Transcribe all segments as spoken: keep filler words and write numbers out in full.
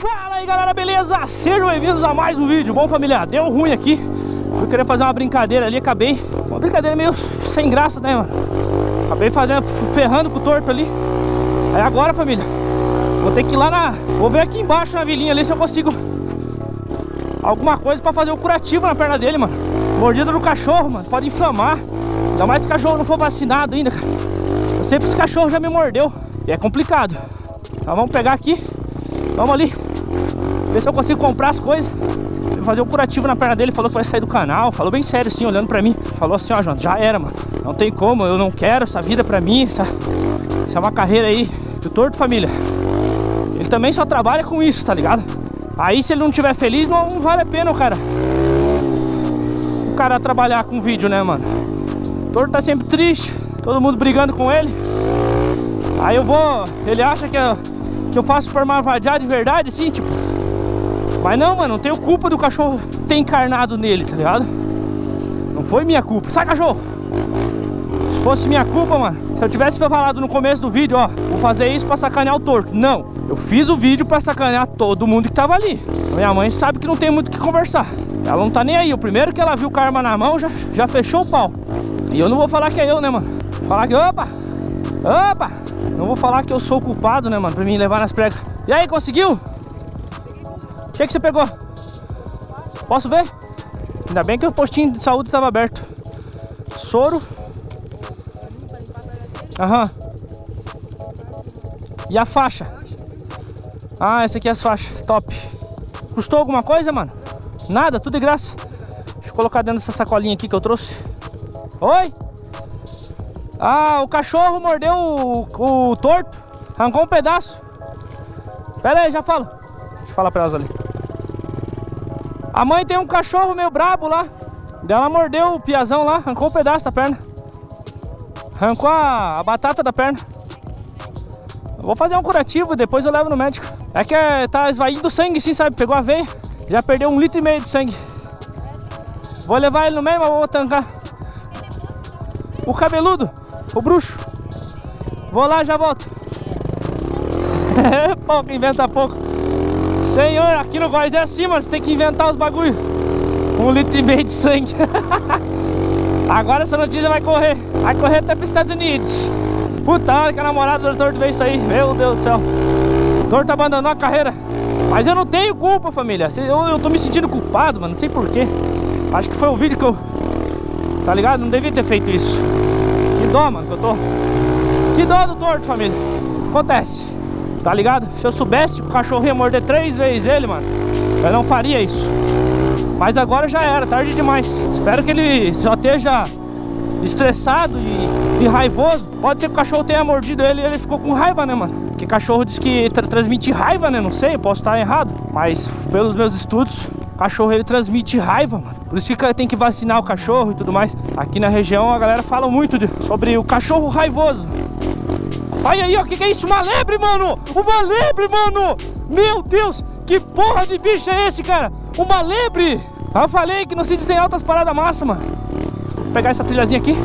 Fala aí galera, beleza? Sejam bem-vindos a mais um vídeo. Bom família, deu ruim aqui. Eu queria fazer uma brincadeira ali, acabei. Uma brincadeira meio sem graça, né, mano? Acabei fazendo, ferrando com o torto ali. Aí agora, família, vou ter que ir lá na... Vou ver aqui embaixo na vilinha ali se eu consigo alguma coisa pra fazer o curativo na perna dele, mano. Mordida do cachorro, mano, pode inflamar. Ainda mais se o cachorro não for vacinado ainda, cara. Eu sei que esse cachorro já me mordeu e é complicado. Então vamos pegar aqui. Vamos ali ver se eu consigo comprar as coisas, fazer o curativo na perna dele. Falou que vai sair do canal. Falou bem sério assim, olhando pra mim. Falou assim, ó, João, já era, mano. Não tem como, eu não quero essa vida pra mim. Essa, essa é uma carreira aí do torto, família. Ele também só trabalha com isso, tá ligado? Aí se ele não estiver feliz, não, não vale a pena o cara O cara trabalhar com vídeo, né, mano? O torto tá sempre triste, todo mundo brigando com ele. Aí eu vou... Ele acha que eu, que eu faço por malvadiar de verdade, assim, tipo... Mas não, mano, não tenho culpa do cachorro ter encarnado nele, tá ligado? Não foi minha culpa. Sai, cachorro! Se fosse minha culpa, mano, se eu tivesse falado no começo do vídeo, ó, vou fazer isso pra sacanear o torto. Não, eu fiz o vídeo pra sacanear todo mundo que tava ali. Minha mãe sabe que não tem muito o que conversar. Ela não tá nem aí. O primeiro que ela viu com a arma na mão, já, já fechou o pau. E eu não vou falar que é eu, né, mano? Falar que, opa, opa. Não vou falar que eu sou o culpado, né, mano, pra me levar nas pregas. E aí, conseguiu? O que que você pegou? Posso ver? Ainda bem que o postinho de saúde estava aberto. Soro. Aham. E a faixa? Ah, essa aqui é as faixas. Top. Custou alguma coisa, mano? Nada, tudo de graça. Deixa eu colocar dentro dessa sacolinha aqui que eu trouxe. Oi? Ah, o cachorro mordeu o, o torto. Arrancou um pedaço. Pera aí, já falo. Deixa eu falar pra elas ali. A mãe tem um cachorro meio brabo lá. Ela mordeu o piazão lá, arrancou um pedaço da perna. Arrancou a, a batata da perna. Eu vou fazer um curativo, depois eu levo no médico. É que é, tá esvaindo sangue sim, sabe? Pegou a veia. Já perdeu um litro e meio de sangue. Vou levar ele no meio, mas vou tancar. O cabeludo, o bruxo. Vou lá, já volto. Pouco, inventa pouco. Senhor, aqui no Góis é assim, mano. Você tem que inventar os bagulho. Um litro e meio de sangue. Agora essa notícia vai correr. Vai correr até para os Estados Unidos. Puta hora que a namorada do torto veio sair. Meu Deus do céu. O torto abandonou a carreira. Mas eu não tenho culpa, família. Eu, eu tô me sentindo culpado, mano. Não sei porquê. Acho que foi o vídeo que eu... Tá ligado? Não devia ter feito isso. Que dó, mano, que eu tô. Que dó do torto, família. Acontece. Tá ligado? Se eu soubesse que o cachorro ia morder três vezes ele, mano, eu não faria isso. Mas agora já era, tarde demais. Espero que ele só esteja estressado e, e raivoso. Pode ser que o cachorro tenha mordido ele e ele ficou com raiva, né, mano? Porque cachorro diz que tra transmite raiva, né? Não sei, eu posso estar errado. Mas pelos meus estudos, o cachorro ele transmite raiva, mano. Por isso que tem que vacinar o cachorro e tudo mais. Aqui na região a galera fala muito de, sobre o cachorro raivoso. Olha aí, ó, o que que é isso? Uma lebre, mano! Uma lebre, mano! Meu Deus! Que porra de bicho é esse, cara? Uma lebre! Eu falei que no sítio tem altas paradas massa, mano. Vou pegar essa trilhazinha aqui.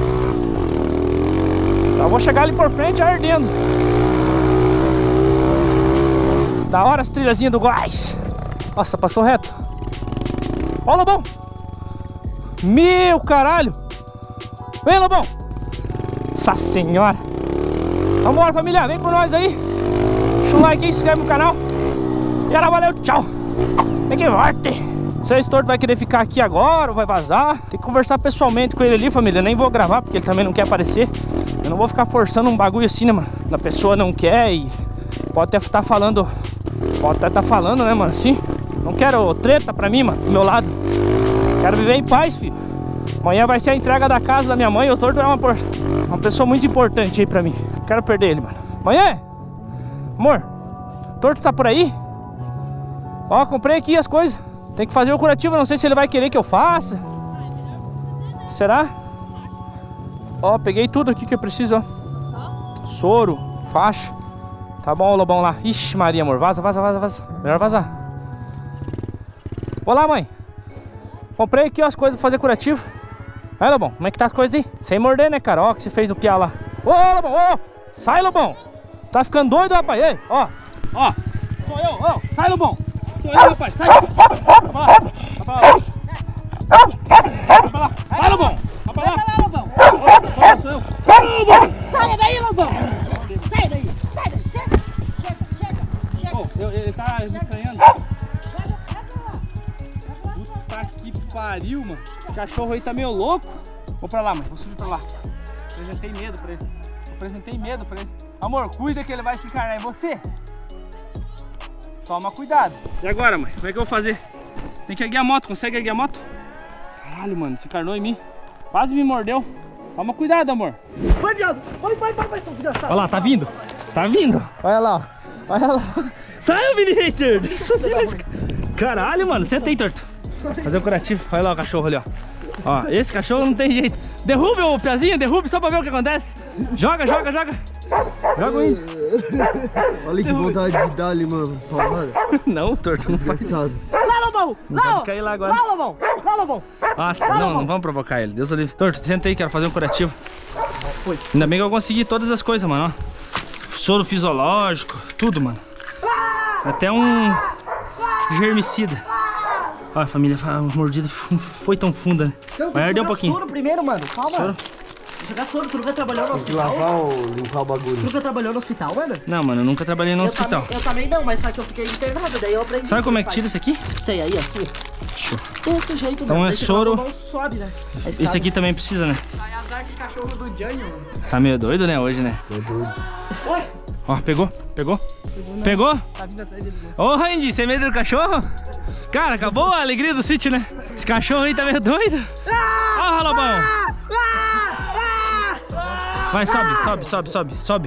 Eu vou chegar ali por frente ardendo. Da hora as trilhazinhas do Góis. Nossa, passou reto. Ó o lobão! Meu caralho! Vem, lobão! Nossa senhora! Vambora, família, vem com nós aí. Deixa o like aí, se inscreve no canal. E era, valeu, tchau. Tem que volte. Se esse torto vai querer ficar aqui agora ou vai vazar, tem que conversar pessoalmente com ele ali, família. Nem vou gravar porque ele também não quer aparecer. Eu não vou ficar forçando um bagulho assim, né, mano? A pessoa não quer e pode até estar falando. Pode até estar falando, né, mano, assim. Não quero treta pra mim, mano, do meu lado. Quero viver em paz, filho. Amanhã vai ser a entrega da casa da minha mãe. O torto é uma, uma pessoa muito importante aí pra mim. Quero perder ele, mano. Amanhã? Amor, o torto tá por aí? Ó, comprei aqui as coisas. Tem que fazer o curativo, não sei se ele vai querer que eu faça. Será? Ó, peguei tudo aqui que eu preciso, ó. Soro, faixa. Tá bom, o lobão lá. Ixi, Maria, amor, vaza, vaza, vaza, vaza. Melhor vazar. Vou lá, mãe. Comprei aqui ó, as coisas pra fazer curativo. Aí, lobão, como é que tá as coisas aí? Sem morder, né, cara? Ó, o que você fez do piá lá. Ô, lobão, ô! Sai, lobão! Tá ficando doido, rapaz? Ei, ó, ó. Sou eu, ô, oh, sai, Lobão. Sou eu, rapaz, sai. Vai pra lá, vai pra lá. Vai pra lá, vai, Lobão. Vai pra lá. Vai pra lá, Lobão. Sou eu. Lobão. Sai daí, Lobão. Sai daí, sai daí. Chega, chega, chega. Ô, oh, ele tá me estranhando. Puta que pariu, mano. O cachorro aí tá meio louco. Vou pra lá, mãe. Vou subir pra lá. Apresentei medo pra ele. Apresentei medo pra ele. Amor, cuida que ele vai se encarnar em você. Toma cuidado. E agora, mãe? Como é que eu vou fazer? Tem que erguer a moto. Consegue erguer a moto? Caralho, mano. Se encarnou em mim. Quase me mordeu. Toma cuidado, amor. Vai, viado. Vai, vai, vai, vai, desgraçado. Olha lá, tá vindo. Tá vindo. Olha lá, ó. Olha lá. Sai, mini hater. Deixa eu subir nesse... Caralho, mano. Senta aí, torto. Fazer o curativo. Olha lá o cachorro ali, ó. Ó, esse cachorro não tem jeito. Derrube o piazinho, derrube só pra ver o que acontece. Joga, joga, joga. Joga o índio. Olha que vontade de dar ali, mano. Não, torto, não faz isso. Lá, Lobão. Não pode cair lá agora. Lá, Lobão. Lá, Lobão. Nossa, não, não vamos provocar ele. Deus o livre. Torto, senta aí, quero fazer um curativo. Foi. Ainda bem que eu consegui todas as coisas, mano. Ó. Soro fisiológico, tudo, mano. Até um germicida. Olha, família, a mordida foi tão funda, né? Então, vai arder um pouquinho. Soro primeiro, mano. Calma. Soro? Jogar soro, tu nunca trabalhou no Tem que hospital? lavar ou limpar o bagulho? Tu nunca trabalhou no hospital, mano? Não, mano, eu nunca trabalhei no eu hospital. Também, eu também não, mas só que eu fiquei internado, daí eu aprendi. Sabe como é que tira isso aqui? Sei, aí, assim. Show. Desse jeito, Então mano. é Deixa soro. que a mão sobe, né? Isso aqui também precisa, né? Sai azar que cachorro do Johnny, mano. Tá meio doido, né, hoje, né? Tô doido. Oi. Ó, pegou? Pegou? Pegou? Tá vindo atrás dele. Ô, Randy, você é medo do cachorro? Cara, acabou a alegria do sítio, né? Esse cachorro aí tá meio doido. Ó, o Lobão. Vai, sobe, sobe, sobe, sobe, sobe.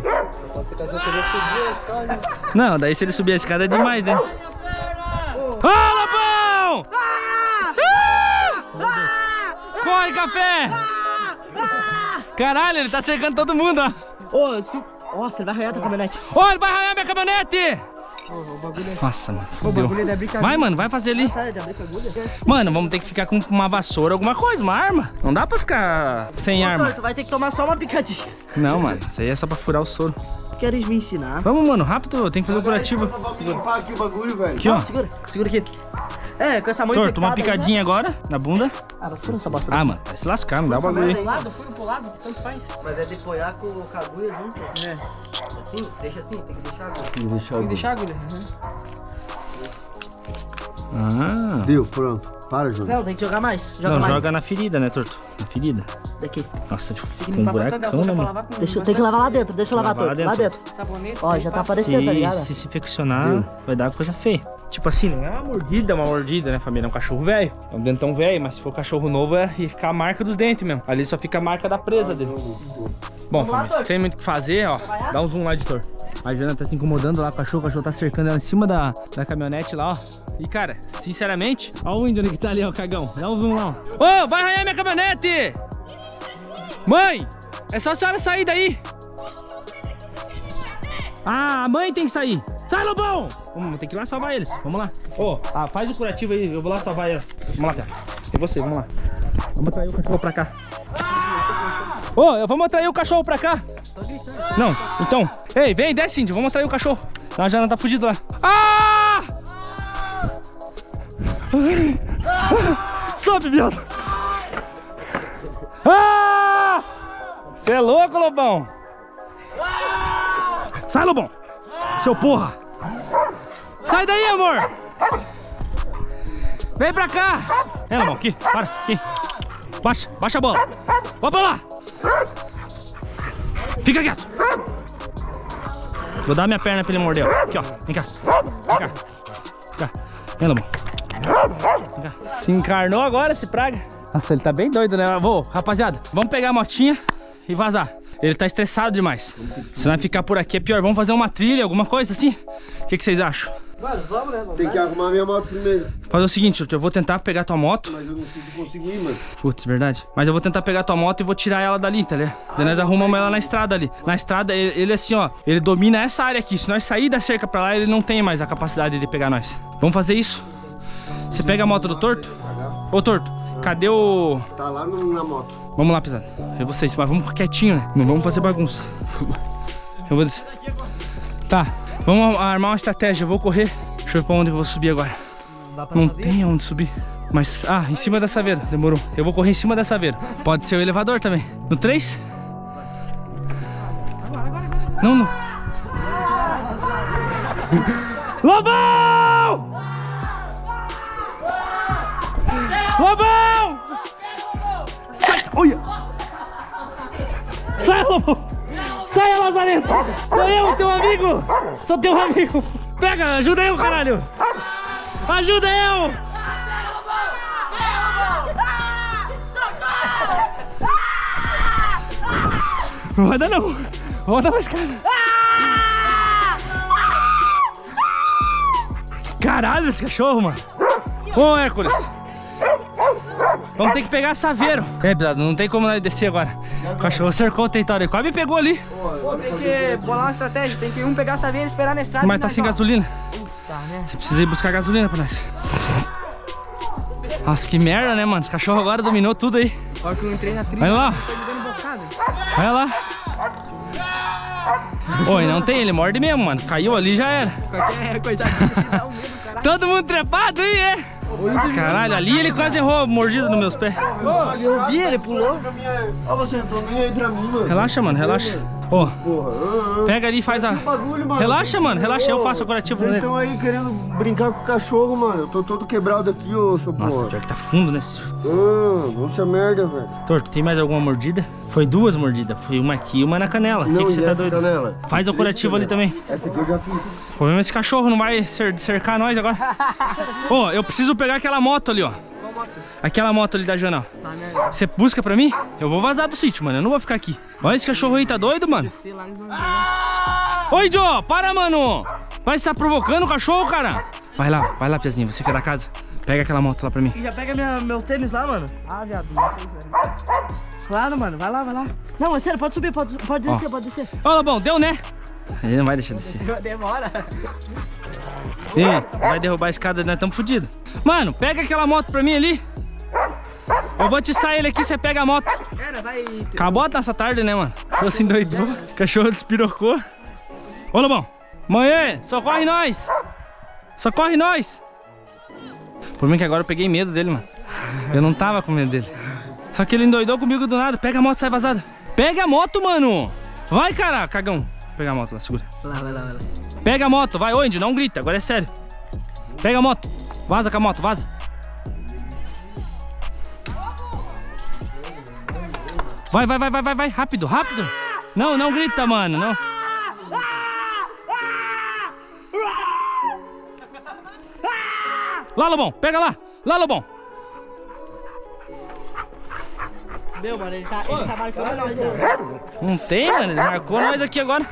Não, daí se ele subir a escada é demais, né? Ô, Lobão! Corre, café! Caralho, ele tá cercando todo mundo, ó. Ô, se... Nossa, ele vai arranhar tua caminhonete. Ô, ele vai arranhar minha caminhonete! Ô, o bagulho é... Nossa, mano, O fudeu. bagulho é brincadeira. Vai, mano, vai fazer ali. Tá, de abrir com agulha? Mano, vamos ter que ficar com uma vassoura, alguma coisa, uma arma. Não dá pra ficar sem Ô, arma. Tu vai ter que tomar só uma picadinha. Não, mano, isso aí é só pra furar o soro. Queres me ensinar? Vamos, mano, rápido, tem que fazer o curativo. Vamos limpar aqui o bagulho, velho. Aqui, ó. Segura, segura aqui. É, com essa mão Torto, uma infectada aí, picadinha agora, na bunda. né? Ah, não fura essa bosta. Ah, mano, vai se lascar, não dá o Essa bagulho merda aí. pro lado, fura pro lado, tanto faz. Mas é de apoiar com o cagulho junto. É. Assim, deixa assim, tem que deixar agora. Tem que deixar Tem que deixar a agulha. Ah. Deu, pronto. Para, João. Não, tem que jogar mais. Joga Não, mais. joga na ferida, né, Torto? Na ferida. Daqui. Nossa, Tem ficou que um limpar bastante a buracão, roupa né, pra mano? lavar com Deixa, tem que lavar lá dentro, deixa eu lavar Lavar tudo. lá Lá dentro. dentro. sabonete. Ó, já tá aparecendo. aparecendo, tá Se, ligado? se se infeccionar, Viu? vai dar coisa feia. Tipo assim, não é uma mordida, é uma mordida, né, família? É um cachorro velho. É um dentão velho, mas se for cachorro novo, é ia ficar a marca dos dentes mesmo. Ali só fica a marca da presa dele. Bom, família, sem muito o que fazer, ó. Dá um zoom lá, editor. A Jana tá se incomodando lá com o cachorro, o cachorro tá cercando ela em cima da, da caminhonete lá, ó. E, cara, sinceramente, ó o índio que tá ali, ó, cagão. Dá um zoom lá, ó. Ô, vai arranhar minha caminhonete! Mãe, é só a senhora sair daí. Ah, a mãe tem que sair. Sai, Lobão! Vamos, tem que ir lá salvar eles. Vamos lá. Ô, ah, faz o curativo aí, eu vou lá salvar eles. Vamos lá, cara. É você, vamos lá. Vamos trair o cachorro pra cá. Ô, oh, vamos trair o cachorro pra cá. Não, então. Ei, vem, desce, índio. Vamos trair o cachorro. A Jana tá fugido lá. Ah! Sobe, viado. Ah! Você é louco, Lobão? Sai, Lobão. Seu porra. Sai daí, amor. Vem pra cá. É, Lobão, aqui. Para, aqui. Baixa, baixa a bola. Vai pra lá. Fica quieto. Vou dar minha perna pra ele morder, ó. Aqui, ó. Vem cá. Vem cá. Vem cá. Vem, Lobão. Vem cá. Se encarnou agora esse praga. Nossa, ele tá bem doido, né? Vou, rapaziada, vamos pegar a motinha e vazar. Ele tá estressado demais. Se nós ficar por aqui é pior. Vamos fazer uma trilha, alguma coisa assim? O que, que vocês acham? Mano, vamos, né? Vamos Tem que arrumar minha moto primeiro. Fazer o seguinte, eu vou tentar pegar tua moto. Mas eu não sei se consigo ir, mano. Putz, verdade. Mas eu vou tentar pegar tua moto e vou tirar ela dali, tá ligado? Daí nós arrumamos ela na estrada ali. Na estrada, ele, ele assim, ó, ele domina essa área aqui. Se nós sair da cerca pra lá, ele não tem mais a capacidade de pegar nós. Vamos fazer isso? Você pega a moto do Torto? Ô, Torto, cadê o... Tá lá no, na moto. Vamos lá, pesado. É vocês, mas vamos quietinho, né? Não vamos fazer bagunça. Eu vou descer. Tá. Vamos armar uma estratégia, eu vou correr. Deixa eu ver pra onde eu vou subir agora. Não tem onde subir. Mas, ah, em cima da saveira, demorou. Eu vou correr em cima da saveira. Pode ser o elevador também. No três? Não, não. Lobão! Lobão! Sai! Olha! Sai, Lobão! Sai, Lazarento! Sou eu, teu amigo! Sou teu amigo! Pega, ajuda eu, caralho! Ajuda eu! Não vai dar não! Vamos dar mais cara! Caralho, esse cachorro, mano! Ô, Hércules! Vamos ter que pegar saveiro. É, pesado, não tem como nós descer agora. O cachorro cercou o território. Quase me pegou ali. Pô, tem que bolar uma estratégia. Tem que um pegar a saveira e esperar na estrada. Mas tá sem gasolina. Tá, né? Você precisa ir buscar gasolina pra nós. Nossa, que merda, né, mano? Esse cachorro agora dominou tudo aí. Olha que eu entrei na trilha. Olha lá. Tá me dando bocada. Olha lá. Oi, não tem, ele morde mesmo, mano. Caiu ali, já era. Qualquer coitadinho assim dá um medo, caralho. Todo mundo trepado aí, é? Caralho, ali ele quase errou, mordido nos meus pés. Ô, eu vi, ele pulou. Ó, você não tô nem aí pra mim, mano. Relaxa, mano, relaxa. Ó, Porra. ah, ah. pega ali e faz a... Bagulho, mano. Relaxa, mano, relaxa, eu faço o curativo Vocês nele. estão aí querendo brincar com o cachorro, mano. Eu tô todo quebrado aqui, ô, seu porra. Nossa, pior que tá fundo, né? Ah, não se merda, velho. Torto, tem mais alguma mordida? Foi duas mordidas, foi uma aqui e uma na canela. O que, Não, que você e tá essa doido? canela? Faz o Três curativo ali canela. também. Essa aqui eu já fiz. O problema é esse cachorro, não vai cer- cercar nós agora. Ô, eu preciso pegar aquela moto ali, ó. Qual moto? Aquela moto ali da janela. Tá, né? Você busca pra mim? Eu vou vazar do sítio, mano. Eu não vou ficar aqui. Olha esse cachorro aí, tá doido, mano? Sei lá, eles vão ver, né? Oi, Joe, para, mano. Vai estar provocando o cachorro, cara. Vai lá, vai lá, Piazinho, você que é da casa. Pega aquela moto lá pra mim. Já pega minha, meu tênis lá, mano. Ah, viado, não sei, velho. Claro, mano, vai lá, vai lá. Não, é sério, pode subir, pode, pode descer, Ó. pode descer. Ô, Lobão, deu, né? Ele não vai deixar descer. Demora. Ih, vai derrubar a escada, nós estamos fodidos. Mano, pega aquela moto pra mim ali. Eu vou te sair ele aqui, você pega a moto. Cara, vai... Acabou nessa tarde, né, mano? Tô assim doidou. Cachorro despirocou. Ô, Lobão. Mãe, socorre nós. Socorre nós. Por mim que agora eu peguei medo dele, mano. Eu não tava com medo dele. Só que ele endoidou comigo do nada. Pega a moto, sai vazado. Pega a moto, mano. Vai, cara, cagão. Vou pegar a moto lá, segura. Vai lá, vai lá, vai lá. Pega a moto, vai, ô Índio, não grita, agora é sério. Pega a moto, vaza com a moto, vaza. Vai, vai, vai, vai, vai, vai, rápido, rápido. Não, não grita, mano, não. Lá, Lobão, pega lá, lá, Lobão. Meu, mano, ele tá, ele tá marcando nós, velho. Não tem, mano, ele marcou nós aqui agora.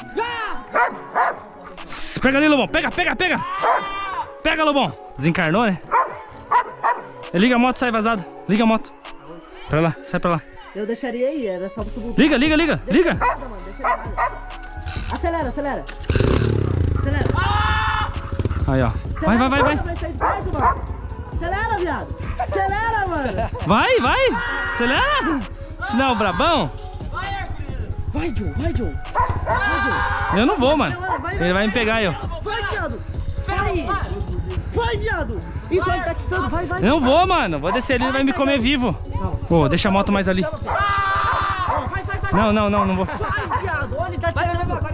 Pega ali, Lobão, pega, pega, pega. Pega, Lobão. Desencarnou, né? Liga a moto, sai vazado. Liga a moto. Pra lá, sai pra lá. Eu deixaria aí, era só pro tubo. Liga, liga, liga, liga. Mano, deixa ele lá. Acelera, acelera. Acelera. Aí, ó. Vai, vai, vai, vai. Vai sair de perto, mano. Acelera, viado. Acelera, mano. Vai, vai. Acelera. Sinal brabão. Vai, Joe, vai, Joe. Vai, Joe. Eu não vou, mano. Ele vai me pegar aí, ó. Vai, viado. Vai. Vai, viado. Isso aí, tá testando. Vai, vai. Eu não vou, mano. Vou descer ali, ele vai me comer vivo. Ô, oh, deixa a moto mais ali. Vai, vai, vai. Não, não, não, não vou. Vai, viado. Olha, ele tá tirando.